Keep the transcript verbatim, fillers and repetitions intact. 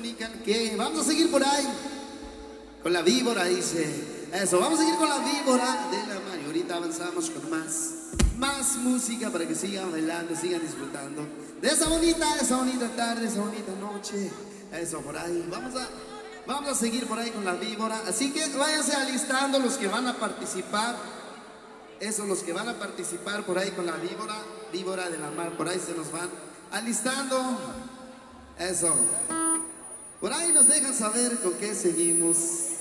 comunican que vamos a seguir por ahí con la víbora, dice. Eso, vamos a seguir con la víbora de la Mari. Ahorita avanzamos con más, más música para que sigan bailando, sigan disfrutando de esa bonita, esa bonita tarde, esa bonita noche. Eso, por ahí. Vamos a, vamos a seguir por ahí con la víbora. Así que váyanse alistando los que van a participar. Eso, los que van a participar por ahí con la víbora, víbora de la mar. Por ahí se nos van alistando. Eso. Por ahí nos dejan saber con qué seguimos.